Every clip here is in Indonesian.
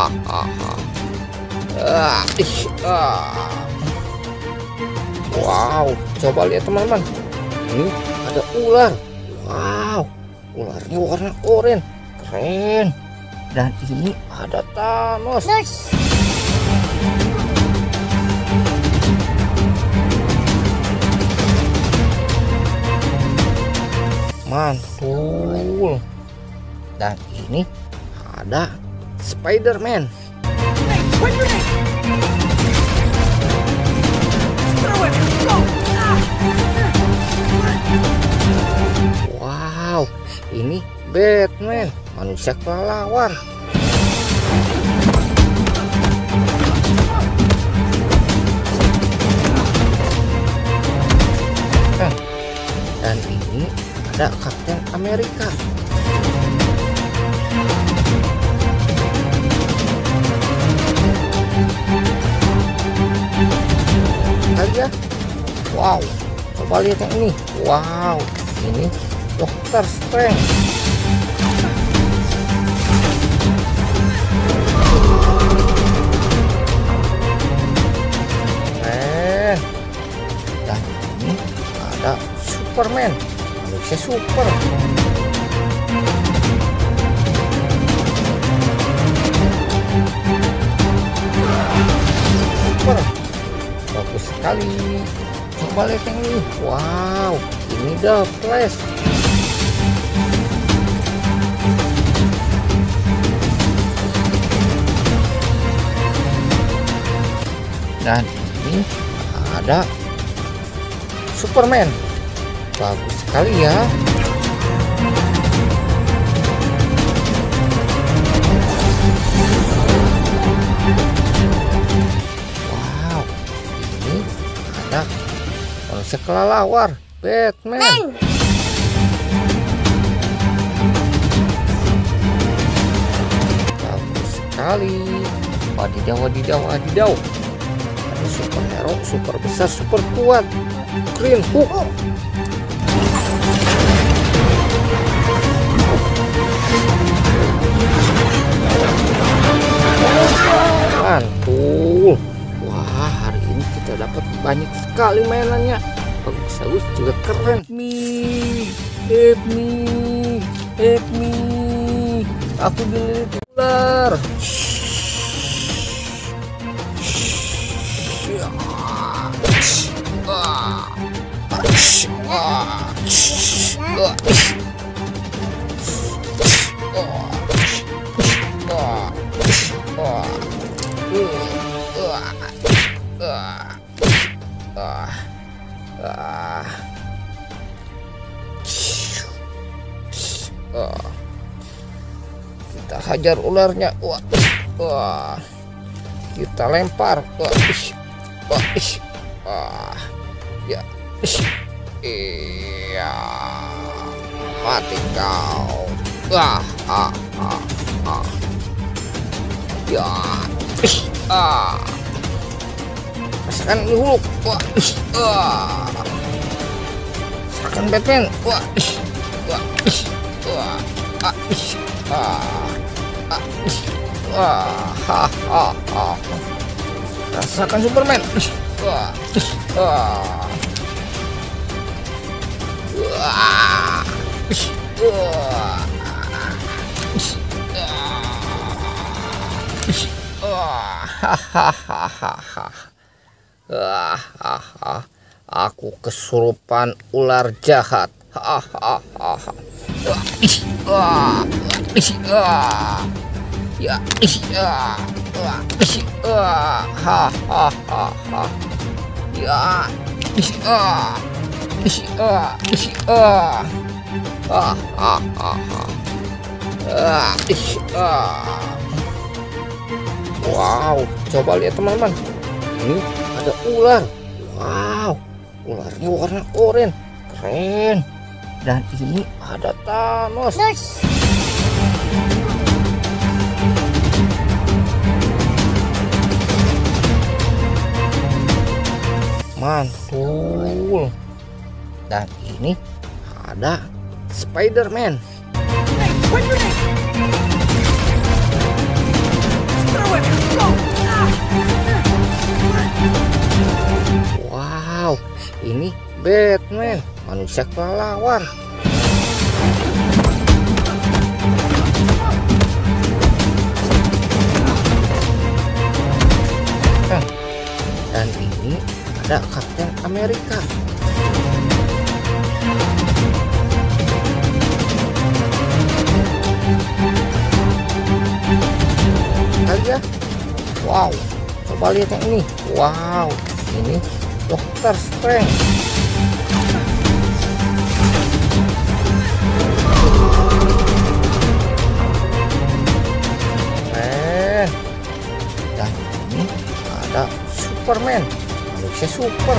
Wow, coba lihat teman-teman. Ini ada ular. Wow, ularnya warna oranye, keren. Dan ini ada Thanos. Mantul. Dan ini ada Spider-Man. Wow, ini Batman, manusia kelelawar. Dan ini ada Kapten Amerika. Aja. Wow, coba lihat yang ini. Wow, ini Dr. Strange. Keren. Dan ini ada Superman, manusia super. Super, bagus sekali. Coba lihat yang ini. Wow, ini The Flash. Dan ini ada Superman, bagus sekali ya. Wow, ini ada manusia kelelawar, Batman. Bagus sekali. Wadidaw, wadidaw, wadidaw. Ada superhero super besar, super kuat, Green Hook. Mantul. Wah, hari ini kita dapat banyak sekali mainannya. Bagus-bagus juga keren. Help me. Aku dililit ular. Kita hajar ularnya. Wah. Kita lempar. Ya. Iya. Mati kau. Ya. Rasakan ini Hulk. Rasakan Batman. Rasakan Superman. Aku kesurupan ular jahat. Wow, coba lihat teman-teman. Ini ada ular. Wow, ularnya warna oranye, keren. Dan ini ada Thanos. Mantul. Dan ini ada Spider-Man. Batman, manusia kelelawar. Dan ini ada Kapten Amerika. Aja. Wow, coba lihat yang ini. Wow, ini Dokter Strange. Keren. Dan ini ada Superman, manusia super.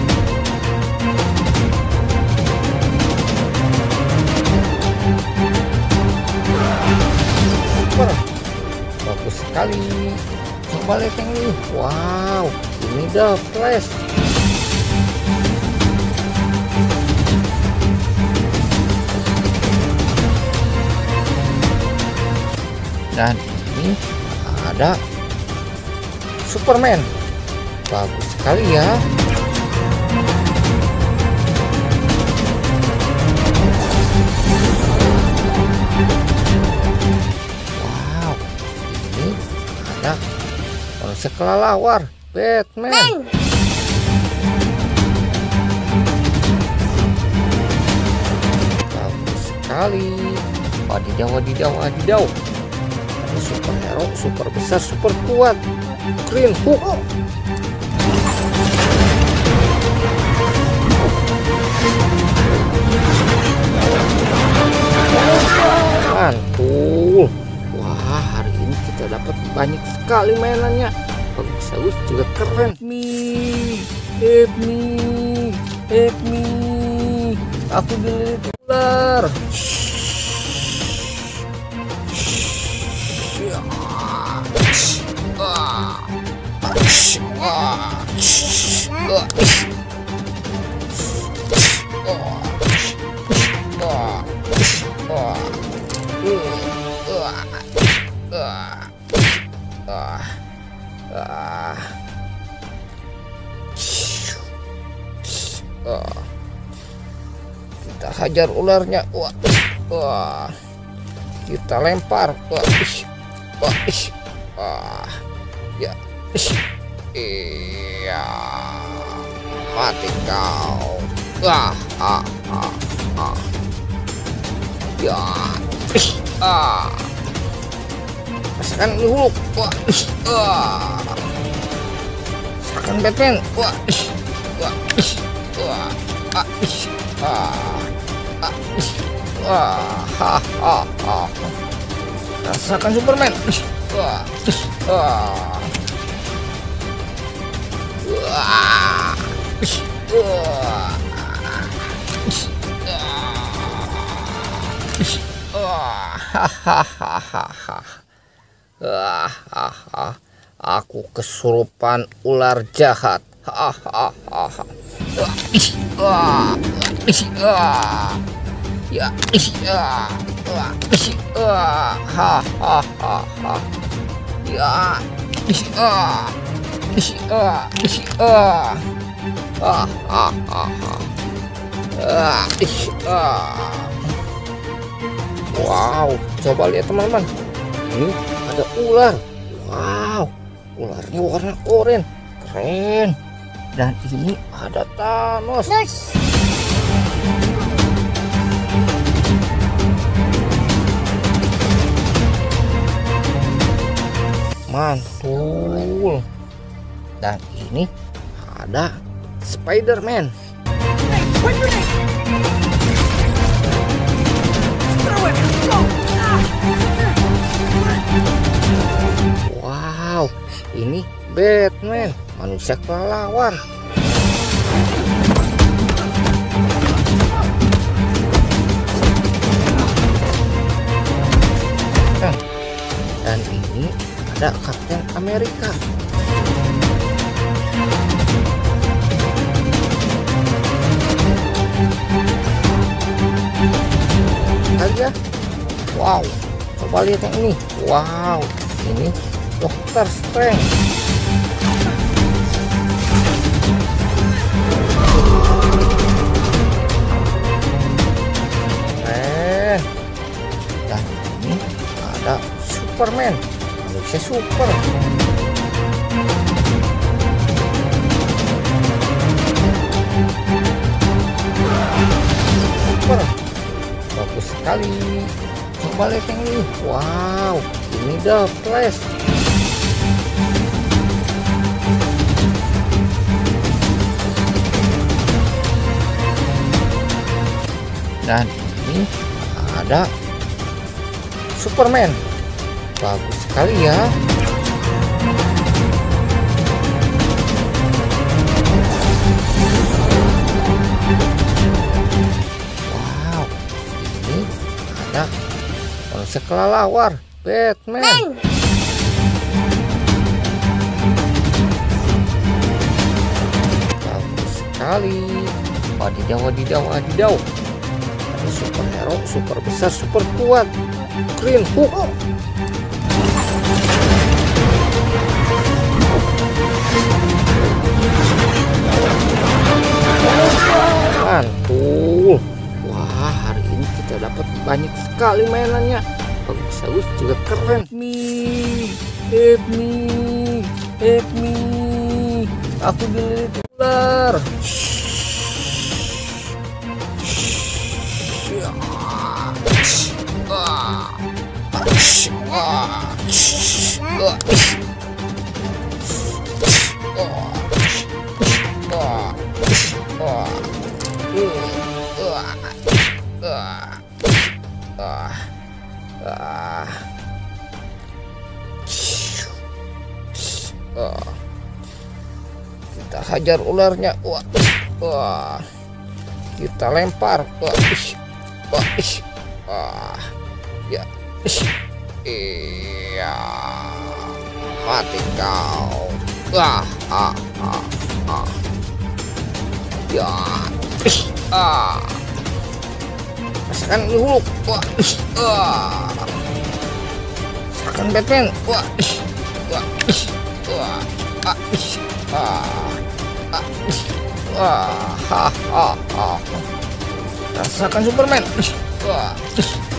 Super, bagus sekali. Coba lihat yang ini. Wow, ini The Flash. Dan ini ada Superman, bagus sekali ya. Wow, ini ada manusia kelelawar, Batman. Bagus sekali. Wadidaw, wadidaw, wadidaw. Ada superhero super besar, super kuat, Green Hook. Mantul. Wah, hari ini kita dapat banyak sekali mainannya. Bagus juga keren. Help me. Aku dililit ular. Kita hajar ularnya. Wah. Kita lempar. Ya. Iya. Mati kau. Ya. Rasakan ini Hulk. Rasakan Batman. Rasakan Superman. Aku kesurupan ular jahat. Wow, coba lihat teman-teman. Ini ada ular. Wow, ularnya warna oranye. Keren. Dan ini ada Thanos. Mantul. Dan ini ada Spider-Man. Wow, ini Batman, manusia kelelawar. Dan ini ada Kapten Amerika. Aja. Wow, coba lihat yang ini. Wow, ini Dokter Strange. Superman. Manusia super. Super. Bagus sekali. Coba lihat yang ini. Wow, ini The Flash. Dan ini ada Superman. Bagus sekali ya. Wow, ini ada manusia kelelawar, Batman. Bagus sekali. Wadidaw, wadidaw, wadidaw. Ada superhero super besar, super kuat, Green Hook. Mantul. Wah, hari ini kita dapat banyak sekali mainannya. Bagus juga keren. Help me. Aku dililit ular. Kita hajar ularnya. Wah. Kita lempar. Ya. Iya. Mati kau. Ya. Rasakan ini Hulk. Rasakan Batman. Rasakan Superman.